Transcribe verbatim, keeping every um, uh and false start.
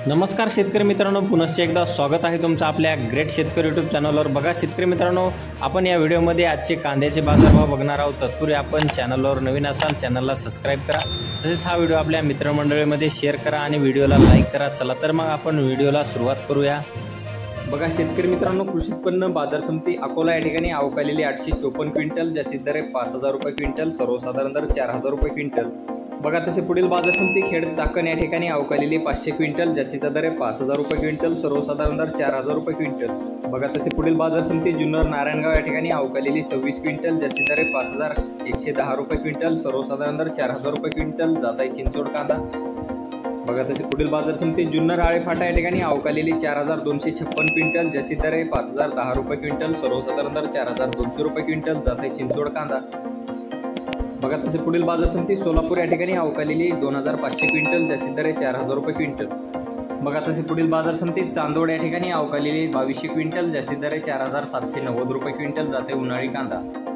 नमस्कार शेतकरी मित्रांनो, पुनश्च एकदा स्वागत आहे तुमचं आपल्या ग्रेट शेतकरी यूट्यूब चॅनलवर। बघा शेतकरी मित्रांनो, आपण या व्हिडिओमध्ये आजचे कांद्याचे बाजारभाव बघणार आहोत। तत्पूर्वी आपण चॅनलवर नवीन असाल चॅनलला सबस्क्राइब करा, तसेच हा व्हिडिओ आपल्या मित्रमंडळीमध्ये शेअर करा आणि व्हिडिओला लाईक करा। चला तर मग आपण व्हिडिओला सुरुवात करूया। बघा शेतकरी मित्रांनो, कृषी उत्पन्न बाजार समिती अकोला या ठिकाणी अवकालेली आठशे चोपन्न क्विंटल, जास्तीत दर पाच हजार रुपये क्विंटल, सर्वसाधारण दर चार हजार रुपये क्विंटल। बघा तसे पुढील बाजार समिती खेड चाकण या ठिकाणी अवकालेली पाचशे क्विंटल, जास्तीचा दर पाच हजार रुपये क्विंटल, सर्वसाधारण दर चार हजार रुपये क्विंटल। बघा तसे पुढील बाजार समिती जुन्नर नारायणगाव या ठिकाणी अवकालेली सव्वीस क्विंटल, जास्तीचा दर पाच हजार एकशे दहा रुपये क्विंटल, सर्वसाधारण दर चार हजार रुपये क्विंटल, जाताई चिंचोड कांदा। बघा तसे पुढील बाजार समिती जुन्नर आळेफाटा या ठिकाणी अवकालेली चार हजार दोनशे छप्पन क्विंटल, जास्तीत दर पाच हजार दहा रुपये क्विंटल, सर्वसाधारण दर चार हजार दोनशे रुपये क्विंटल, जाताई चिंचोड कांदा। बघा तसे पुढील बाजार समिती सोलापूर या ठिकाणी अवकालेली दोन हजार पाचशे क्विंटल, जास्तीत दर चार हजार रुपये क्विंटल। बघा तसे पुढील बाजार समिती चांदोड या ठिकाणी अवकालेली बावीसशे क्विंटल, जास्तीत दर चार हजार सातशे नव्वद रुपये क्विंटल, जाते उन्हाळी कांदा।